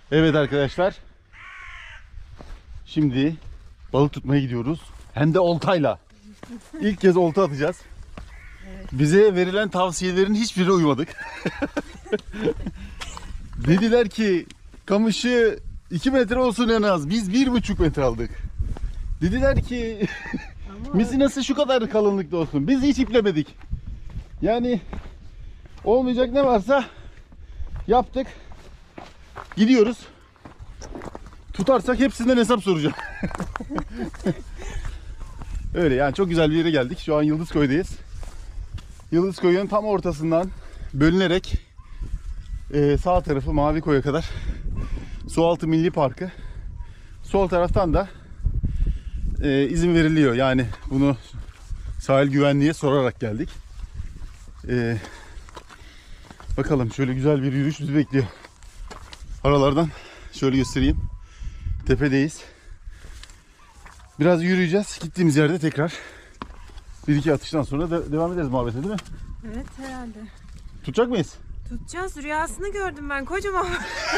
Evet arkadaşlar. Şimdi balık tutmaya gidiyoruz. Hem de oltayla. İlk kez olta atacağız. Evet. Bize verilen tavsiyelerin hiçbirine uymadık. Dediler ki kamışı 2 metre olsun en az. Biz 1,5 metre aldık. Dediler ki misinası şu kadar kalınlıkta olsun. Biz hiç iplemedik. Yani olmayacak ne varsa yaptık. Gidiyoruz. Tutarsak hepsinden hesap soracağım. Öyle yani, çok güzel bir yere geldik. Şu an Yıldızkoy'dayız. Yıldızkoy'un tam ortasından bölünerek sağ tarafı Mavikoy'a kadar Sualtı Milli Parkı. Sol taraftan da izin veriliyor. Yani bunu sahil güvenliğe sorarak geldik. Bakalım, şöyle güzel bir yürüyüş bizi bekliyor. Aralardan şöyle göstereyim. Tepedeyiz. Biraz yürüyeceğiz. Gittiğimiz yerde tekrar bir iki atıştan sonra devam ederiz muhabbete, değil mi? Evet herhalde. Tutacak mıyız? Tutacağız. Rüyasını gördüm ben kocaman.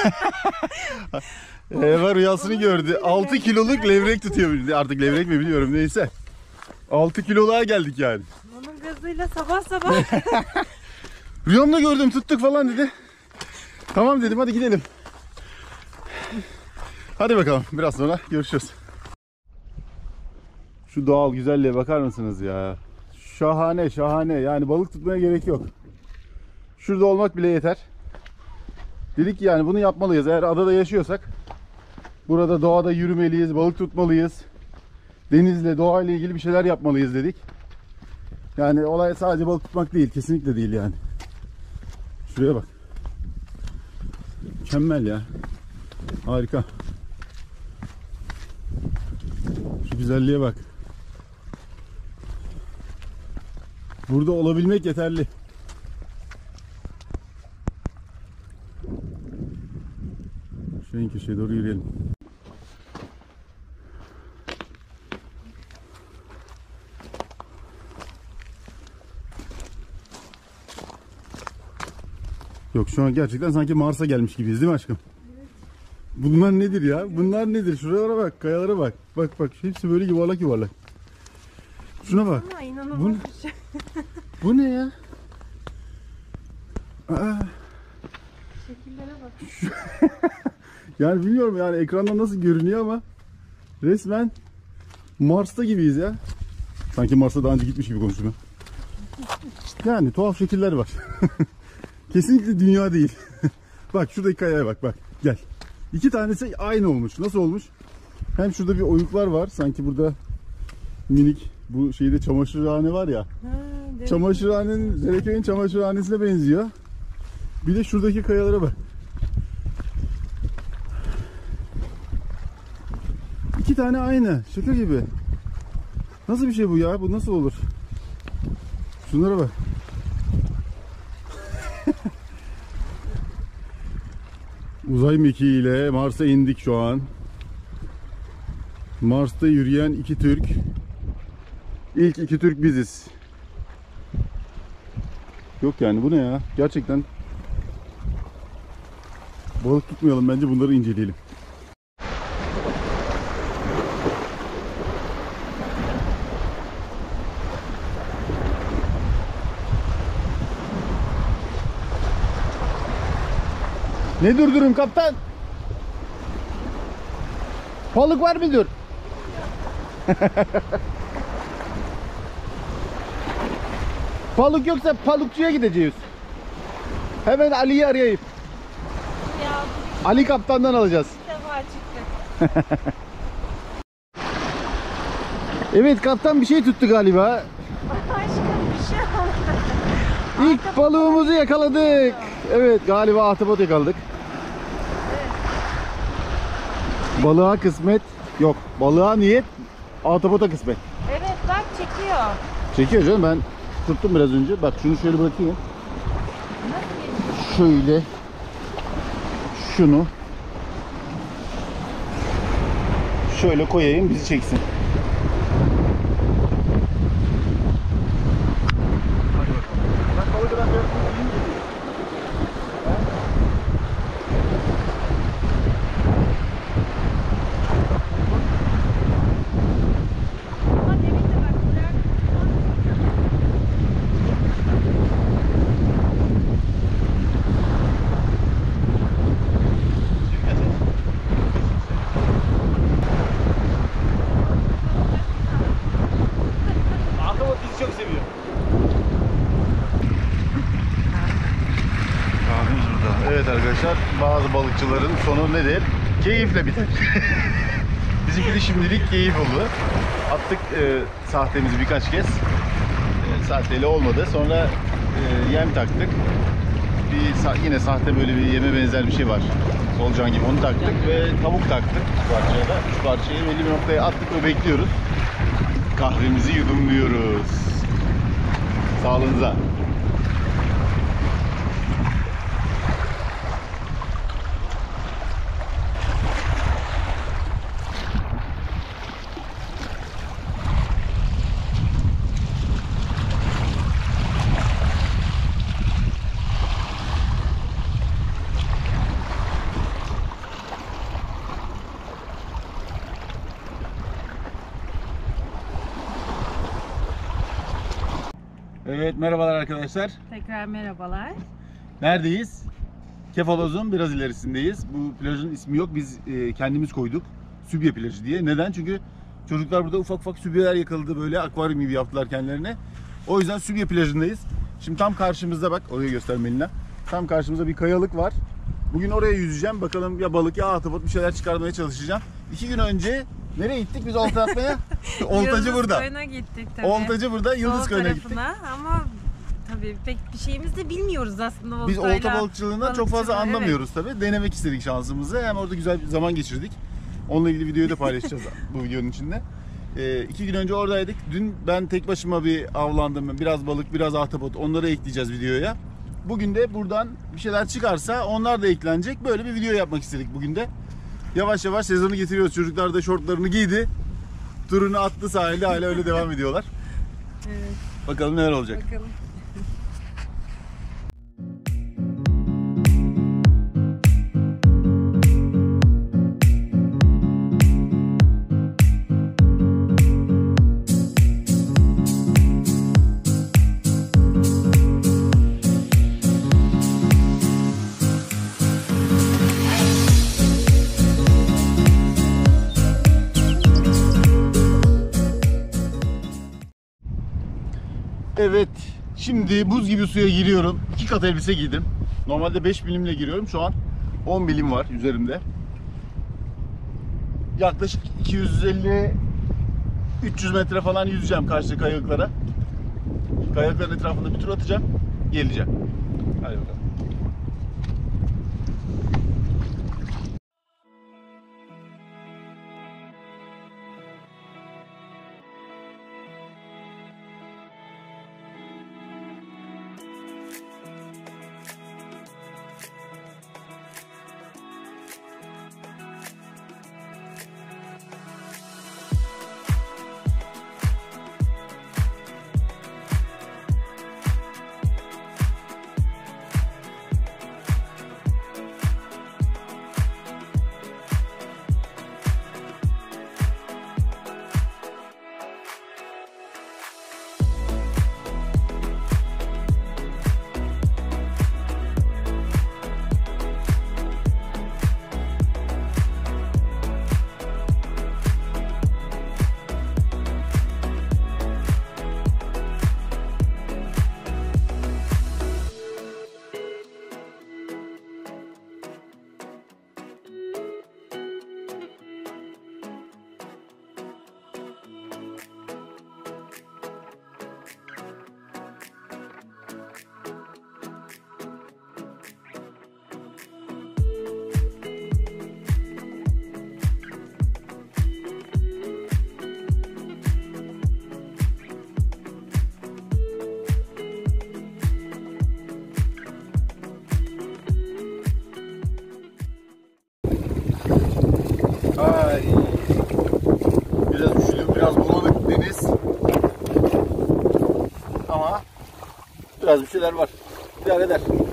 Eva rüyasını gördü. 6 kiloluk levrek tutuyor. Artık levrek mi biliyorum, neyse. 6 kiloluğa geldik yani. Onun gazıyla sabah sabah. Rüyamda gördüm, tuttuk falan dedi. Tamam dedim, hadi gidelim. Hadi bakalım, biraz sonra görüşürüz. Şu doğal güzelliğe bakar mısınız ya? Şahane şahane, yani balık tutmaya gerek yok. Şurada olmak bile yeter. Dedik ki yani bunu yapmalıyız. Eğer adada yaşıyorsak burada doğada yürümeliyiz, balık tutmalıyız. Denizle, doğayla ilgili bir şeyler yapmalıyız dedik. Yani olay sadece balık tutmak değil, kesinlikle değil yani. Şuraya bak. Mükemmel ya. Harika. Şu güzelliğe bak. Burada olabilmek yeterli. Şu en köşeye doğru yürüyelim. Yok, şu an gerçekten sanki Mars'a gelmiş gibiyiz, değil mi aşkım? Evet. Bunlar nedir ya? Bunlar nedir? Şuralara bak, kayalara bak. Bak bak, hepsi böyle yuvarlak yuvarlak. Şuna bak. İnanılmaz bir şey. Bu ne ya? Aa. Şekillere bak. Yani bilmiyorum yani ekranda nasıl görünüyor ama resmen Mars'ta gibiyiz ya. Sanki Mars'a daha önce gitmiş gibi konuşuyorum. Yani tuhaf şekiller var. Kesinlikle dünya değil. Bak şuradaki kayaya bak, bak gel. İki tanesi aynı olmuş. Nasıl olmuş? Hem şurada bir oyuklar var. Sanki burada minik, bu şeyde çamaşırhane var ya. Çamaşırhanenin, Zereköy'ün çamaşırhanesine benziyor. Bir de şuradaki kayalara bak. İki tane aynı. Şaka gibi. Nasıl bir şey bu ya? Bu nasıl olur? Şunlara bak. Uzay mekiğiyle Mars'a indik şu an. Mars'ta yürüyen iki Türk. İlk iki Türk biziz. Yok yani, bu ne ya? Gerçekten balık tutmayalım, bence bunları inceleyelim. Ne durdurum kaptan? Balık var mıdır? Balık yoksa balıkçıya gideceğiz. Hemen Ali'yi arayayım. Ya, Ali kaptandan alacağız. bir defa çıktı. Evet, kaptan bir şey tuttu galiba. Aşkım bir şey oldu. İlk balığımızı yakaladık. Evet, galiba ahtapot yakaladık. Evet. Balığa kısmet yok. Balığa niyet, ahtapota kısmet. Evet bak çekiyor. Çekiyor canım, ben tuttum biraz önce. Bak şunu şöyle bırakayım. Nasıl Şöyle şunu şöyle koyayım, bizi çeksin. Hadi bakalım. bazı balıkçıların sonu nedir? Keyifle biter. Bizimki de şimdilik keyif oldu. Attık sahtemizi birkaç kez. Sahteyle olmadı. Sonra yem taktık. Yine sahte böyle bir yeme benzer bir şey var. Solucan gibi, onu taktık ve tavuk taktık şu parçaya da. Şu parçayı belli bir noktaya attık ve bekliyoruz. Kahvemizi yudumluyoruz. Sağlığınıza. Evet, merhabalar arkadaşlar. Tekrar merhabalar. Neredeyiz? Kefaloz'un biraz ilerisindeyiz. Bu plajın ismi yok. Biz kendimiz koyduk. Sübye plajı diye. Neden? Çünkü çocuklar burada ufak ufak sübyeler yakaladı, böyle akvaryum gibi yaptılar kendilerine. O yüzden Sübye plajındayız. Şimdi tam karşımızda, bak orayı göstermeliyim. Tam karşımızda bir kayalık var. Bugün oraya yüzeceğim. Bakalım ya balık ya ahtapot, bir şeyler çıkarmaya çalışacağım. 2 gün önce nereye gittik biz olta atmaya? Oltacı burada. Yıldız Koyun'a gittik tabii. Oltacı burada, Yıldız Doğu Koyun'a gittik. tarafına. Ama tabii pek bir şeyimiz de bilmiyoruz aslında. Biz oltayla olta balıkçılığından çok fazla balıkçılığı, anlamıyoruz tabii. Denemek istedik şansımızı. Hem orada güzel bir zaman geçirdik. Onunla ilgili videoyu da paylaşacağız bu videonun içinde. 2 gün önce oradaydık. Dün ben tek başıma bir avlandım. Biraz balık, biraz ahtapot. Onları ekleyeceğiz videoya. Bugün de buradan bir şeyler çıkarsa onlar da eklenecek. Böyle bir video yapmak istedik bugün de. Yavaş yavaş sezonu getiriyoruz. Çocuklar da şortlarını giydi. Turunu attı sahilde, hala öyle devam ediyorlar. Evet. Bakalım neler olacak. Bakalım. Evet, şimdi buz gibi suya giriyorum. 2 kat elbise giydim. Normalde 5 milimle giriyorum. Şu an 10 milim var üzerimde. Yaklaşık 250-300 metre falan yüzeceğim karşı kayalıklara. Kayalıkların etrafında bir tur atacağım. Geleceğim. Hadi bakalım. Ay. Biraz üşüdüm, biraz bulanık deniz. Ama biraz bir şeyler var. İdare eder.